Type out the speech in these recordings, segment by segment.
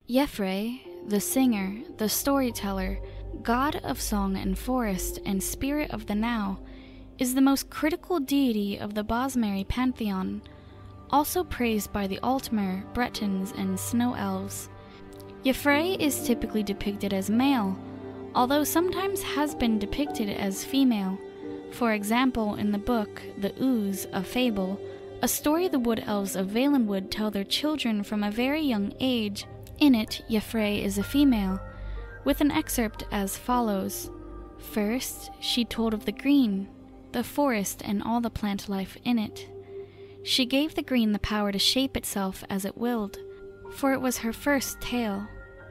Jephre, the singer, the storyteller, god of song and forest, and spirit of the now, is the most critical deity of the Bosmeri pantheon, also praised by the Altmer, Bretons, and snow elves. Jephre is typically depicted as male, although sometimes has been depicted as female. For example, in the book The Ooze, a Fable, a story the wood elves of Valenwood tell their children from a very young age. In it, Jephre is a female, with an excerpt as follows. First, she told of the green, the forest and all the plant life in it. She gave the green the power to shape itself as it willed, for it was her first tale.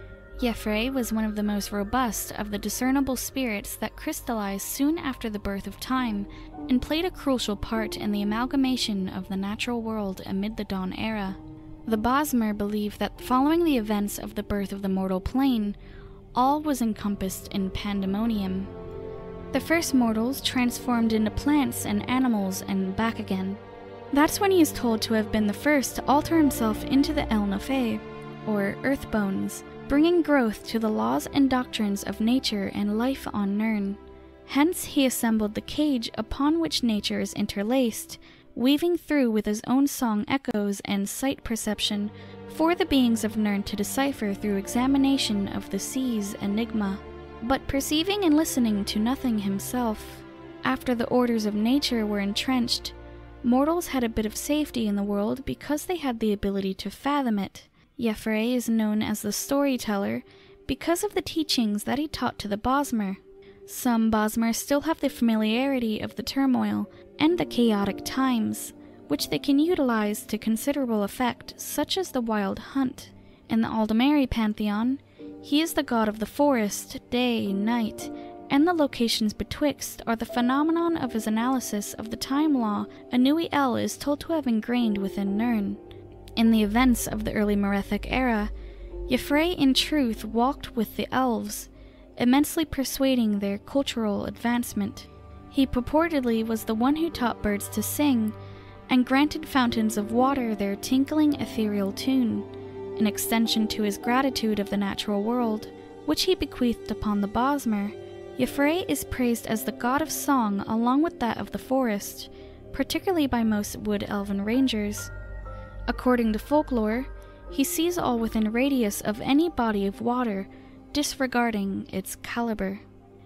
Jephre was one of the most robust of the discernible spirits that crystallized soon after the birth of time, and played a crucial part in the amalgamation of the natural world amid the Dawn era. The Bosmer believed that following the events of the birth of the mortal plane, all was encompassed in pandemonium. The first mortals transformed into plants and animals and back again. That's when he is told to have been the first to alter himself into the El-Nefeh, or earth bones, bringing growth to the laws and doctrines of nature and life on Nirn. Hence he assembled the cage upon which nature is interlaced, weaving through with his own song echoes and sight perception for the beings of Nirn to decipher through examination of the sea's enigma. But perceiving and listening to nothing himself, after the orders of nature were entrenched, mortals had a bit of safety in the world because they had the ability to fathom it. Jephre is known as the storyteller because of the teachings that he taught to the Bosmer. Some Bosmer still have the familiarity of the turmoil and the chaotic times, which they can utilize to considerable effect, such as the wild hunt. In the Aldmeri pantheon, he is the god of the forest, day, night, and the locations betwixt are the phenomenon of his analysis of the time law Anui El is told to have ingrained within Nirn. In the events of the early Merethic era, Jephre in truth walked with the elves, immensely persuading their cultural advancement. He purportedly was the one who taught birds to sing, and granted fountains of water their tinkling ethereal tune, an extension to his gratitude of the natural world, which he bequeathed upon the Bosmer. Jephre is praised as the god of song along with that of the forest, particularly by most wood elven rangers. According to folklore, he sees all within radius of any body of water, disregarding its caliber.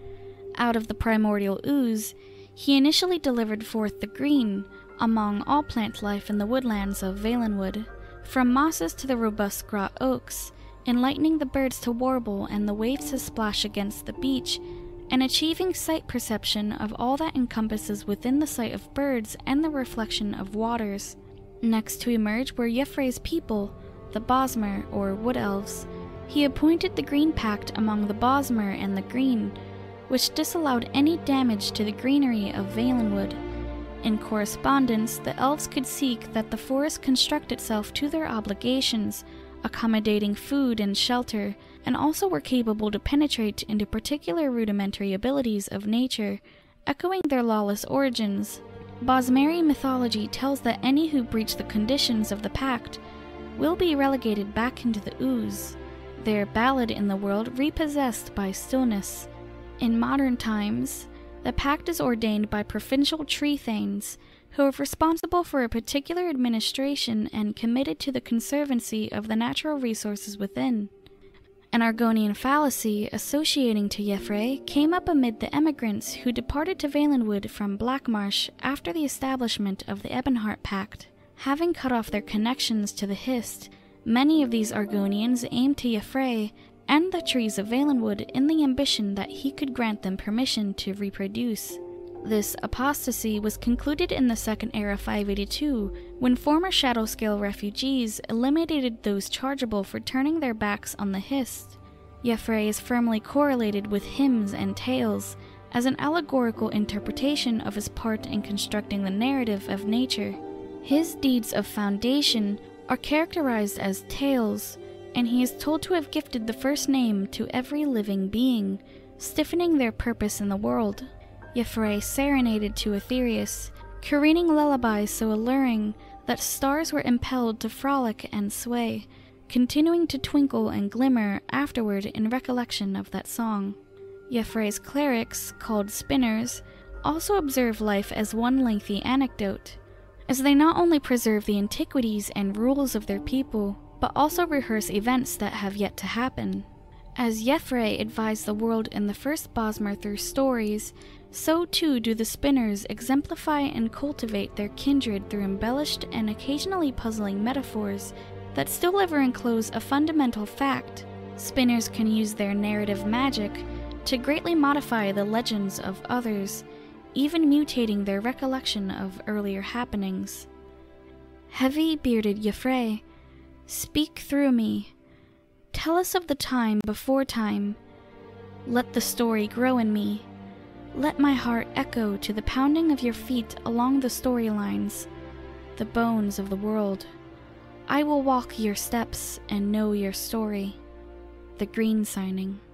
Out of the primordial ooze, he initially delivered forth the green among all plant life in the woodlands of Valenwood, from mosses to the robust grot oaks, enlightening the birds to warble and the waves to splash against the beach, and achieving sight perception of all that encompasses within the sight of birds and the reflection of waters. Next to emerge were Jephre's people, the Bosmer, or Wood Elves. He appointed the Green Pact among the Bosmer and the Green, which disallowed any damage to the greenery of Valenwood. In correspondence, the elves could seek that the forest construct itself to their obligations, accommodating food and shelter, and also were capable to penetrate into particular rudimentary abilities of nature, echoing their lawless origins. Bosmeri mythology tells that any who breach the conditions of the pact will be relegated back into the ooze, their ballad in the world repossessed by stillness. In modern times, the pact is ordained by provincial tree thanes, who are responsible for a particular administration and committed to the conservancy of the natural resources within. An Argonian fallacy associating to Jephre came up amid the emigrants who departed to Valenwood from Blackmarsh after the establishment of the Ebonheart Pact. Having cut off their connections to the Hist, many of these Argonians aimed to Jephre and the trees of Valenwood in the ambition that he could grant them permission to reproduce. This apostasy was concluded in the Second Era 582, when former Shadowscale refugees eliminated those chargeable for turning their backs on the Hist. Jephre is firmly correlated with hymns and tales, as an allegorical interpretation of his part in constructing the narrative of nature. His deeds of foundation are characterized as tales, and he is told to have gifted the first name to every living being, stiffening their purpose in the world. Jephre serenaded to Aetherius, careening lullabies so alluring that stars were impelled to frolic and sway, continuing to twinkle and glimmer afterward in recollection of that song. Jephre's clerics, called spinners, also observe life as one lengthy anecdote, as they not only preserve the antiquities and rules of their people, but also rehearse events that have yet to happen. As Jephre advised the world in the first Bosmer through stories, so too do the spinners exemplify and cultivate their kindred through embellished and occasionally puzzling metaphors that still ever enclose a fundamental fact. Spinners can use their narrative magic to greatly modify the legends of others, even mutating their recollection of earlier happenings. Heavy-bearded Jephre, speak through me. Tell us of the time before time. Let the story grow in me. Let my heart echo to the pounding of your feet along the storylines, the bones of the world. I will walk your steps and know your story. The Green Signing.